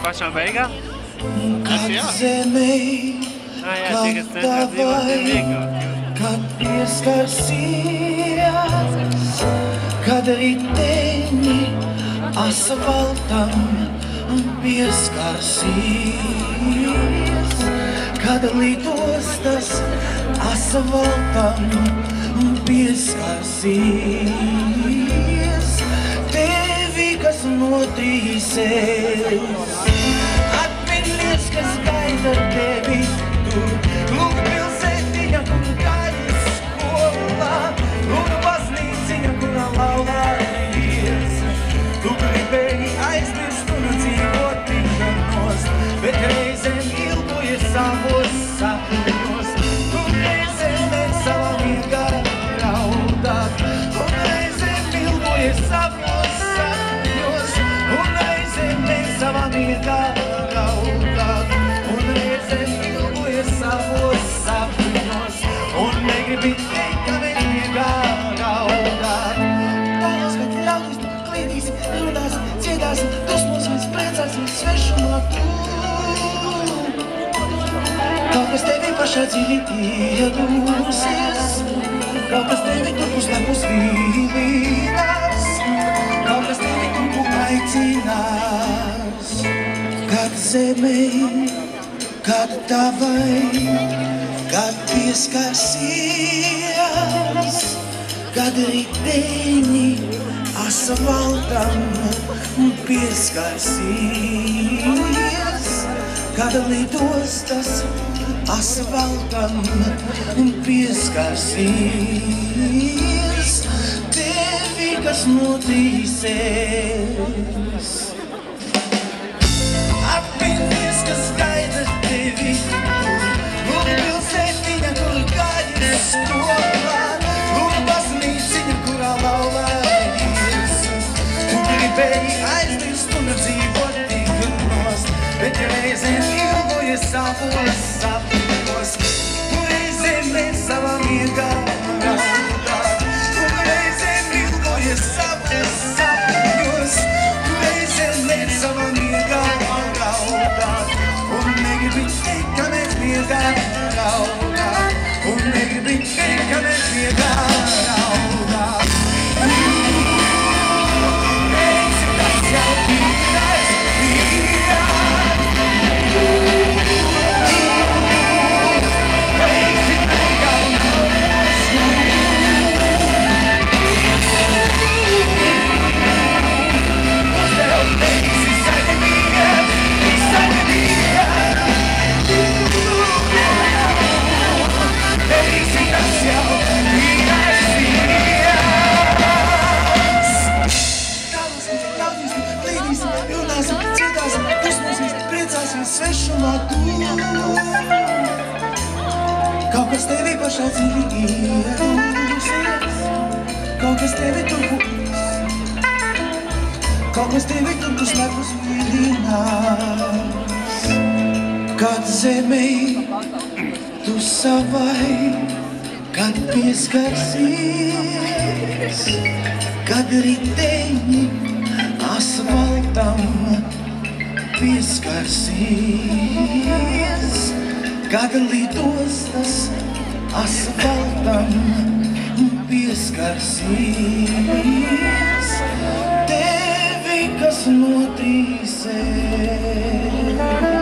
pašām beigām? Kad Jā, kad tie, kas centrā dzīvo, tie vieglāk. kad pieskarsies, kad riteni asfaltam pieskarsies, kad lidostas asfaltam pieskarsies, tevi, kas notrīsēs, atminies, kas gaida tevi tur, lūk pilsētiņa, kur gaida skolā, lūk baznīciņa, kurā laulājies, tu gribēji aizmirst un dzīvot tikdanos, bet reizēm ilgojies savos sapņos, tu reizēm dēļ savā miegā raudāt, un reizēm ilgojies savos sapņos, un reizēm dēļ savā miegā raudāt, un reizēm ilgojies savos sapņos, un negribi teikt, ka mēs miegā raudāt. Tādās, kad ļaudīsim, klīdīsim, runāsim, dziedāsim, dusmosimies, priecāsim, svešumā tu. Kaut kas tevi pašā dziļi iedūsies, kaut kas tevi tur puslepus vīlīnās, kaut kas tevi tur aicinās. Kad zemei, kad tavai, kad pieskarsies, kad riteni asfaltam pieskarsies, kad lidostas asfaltam pieskarsies, tevi, kas notrīsēs. Atminies, kas gaida tevi tur, lūk pilsētiņa, kur gaida skolā, lūk baznīciņa, kurā laulājies. Tu gribēji aizmirst un dzīvot tikdanos, bet reizēm ilgojies savos sapņos, tu reizēm dēļ savā miegā raudāt, tu reizēm ilgojies savos sapņos, tu reizēm dēļ savā miegā raudāt, un negribi teikt, ka mēs miegā raudāt, un negribi teikt, ka mēs miegā raudāt. Esi tas jau bijās, svešumā tu. Kaut kas tevi pašā dzīvi iedūsies, kaut kas tevi tur būs, kaut kas tevi tur puslepus vīlinās. Kad zemei tu savai, kad pieskarsies, kad riteni asfaltam pieskarsies, kad lidostas asfaltam pieskarsies, tevi, kas notrīsēs.